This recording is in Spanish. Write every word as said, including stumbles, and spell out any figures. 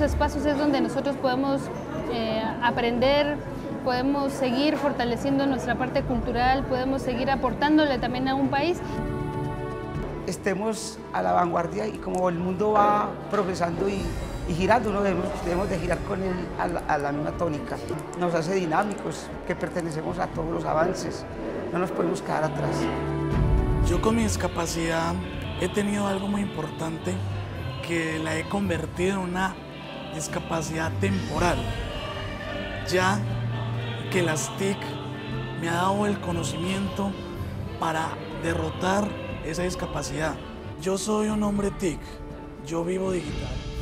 espacios es donde nosotros podemos eh, aprender, podemos seguir fortaleciendo nuestra parte cultural, podemos seguir aportándole también a un país. Estemos a la vanguardia y como el mundo va progresando y, y girando, ¿no? debemos, debemos de girar con él a la, a la misma tónica. Nos hace dinámicos, que pertenecemos a todos los avances, no nos podemos quedar atrás. Yo con mi discapacidad he tenido algo muy importante, que la he convertido en una discapacidad temporal, ya que las T I C me ha dado el conocimiento para derrotar esa discapacidad. Yo soy un hombre T I C, yo vivo digital.